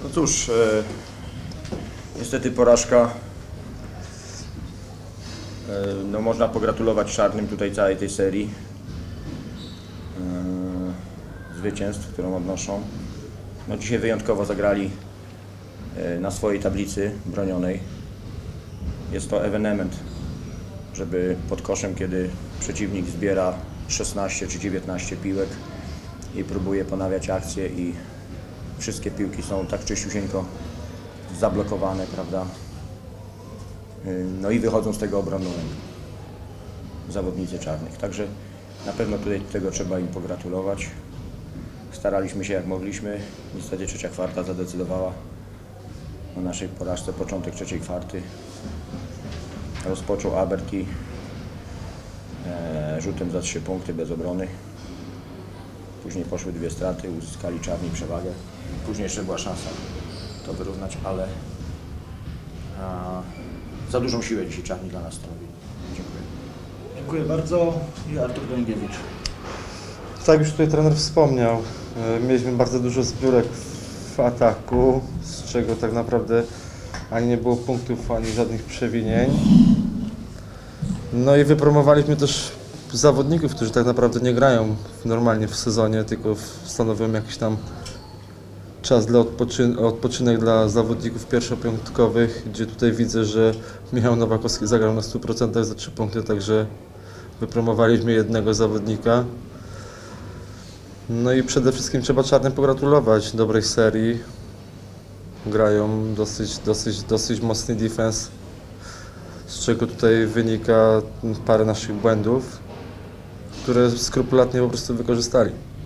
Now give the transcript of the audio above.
No cóż, niestety porażka. No można pogratulować czarnym tutaj całej tej serii zwycięstw, którą odnoszą. No dzisiaj wyjątkowo zagrali na swojej tablicy bronionej. Jest to ewenement, żeby pod koszem, kiedy przeciwnik zbiera 16 czy 19 piłek i próbuje ponawiać akcję i wszystkie piłki są tak czyściusieńko zablokowane, prawda? No i wychodzą z tego obronną ręką zawodnicy czarnych. Także na pewno tutaj tego trzeba im pogratulować. Staraliśmy się jak mogliśmy. Niestety trzecia kwarta zadecydowała o naszej porażce. Początek trzeciej kwarty rozpoczął Aberki rzutem za 3 punkty bez obrony. Później poszły 2 straty, uzyskali czarni przewagę. Później jeszcze była szansa to wyrównać, ale za dużą siłę dzisiaj czarni dla nas stanowili. Dziękuję. Dziękuję bardzo. I Artur Dągiewicz. Tak już tutaj trener wspomniał, mieliśmy bardzo dużo zbiórek w ataku, z czego tak naprawdę ani nie było punktów, ani żadnych przewinień. No i wypromowaliśmy też zawodników, którzy tak naprawdę nie grają normalnie w sezonie, tylko stanowią jakiś tam czas dla odpoczynek dla zawodników pierwszopiątkowych, gdzie tutaj widzę, że Michał Nowakowski zagrał na 100% za 3 punkty, także wypromowaliśmy jednego zawodnika. No i przede wszystkim trzeba czarnym pogratulować dobrej serii. Grają dosyć mocny defense, z czego tutaj wynika parę naszych błędów, które skrupulatnie po prostu wykorzystali.